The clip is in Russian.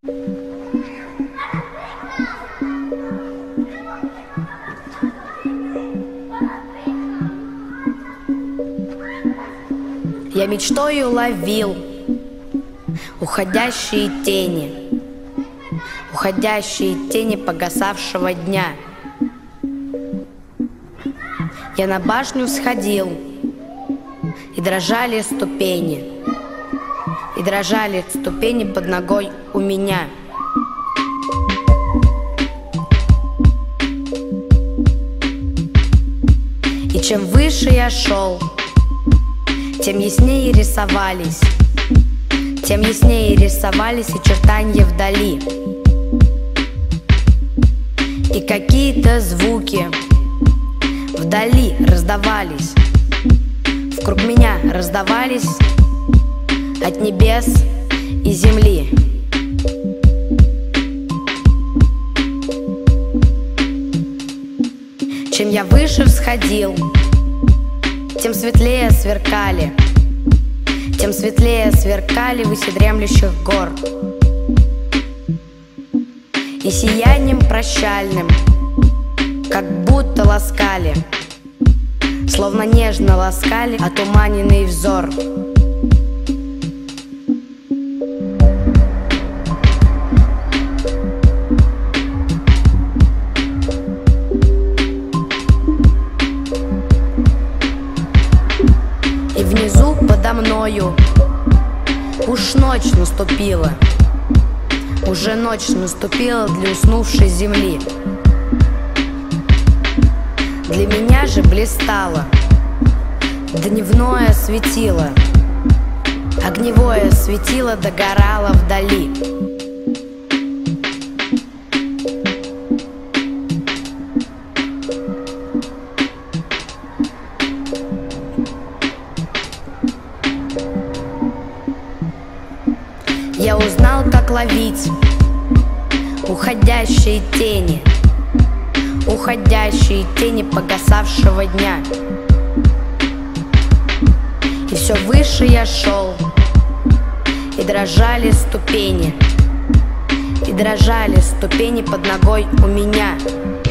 Я мечтою ловил уходящие тени погасавшего дня. Я на башню сходил, и дрожали ступени под ногой у меня. И чем выше я шел, тем яснее рисовались очертания вдали. И какие-то звуки вдали раздавались, вокруг меня раздавались от небес и земли. Чем я выше всходил, тем светлее сверкали выси дремлющих гор. И сиянием прощальным, как будто ласкали, словно нежно ласкали отуманенный взор. И внизу подо мною уж ночь наступила, уже ночь наступила для уснувшей земли. Для меня же блистало дневное светило, огневое светило догорало вдали. Я узнал, как ловить уходящие тени погасавшего дня. И все выше я шел, и дрожали ступени под ногой у меня.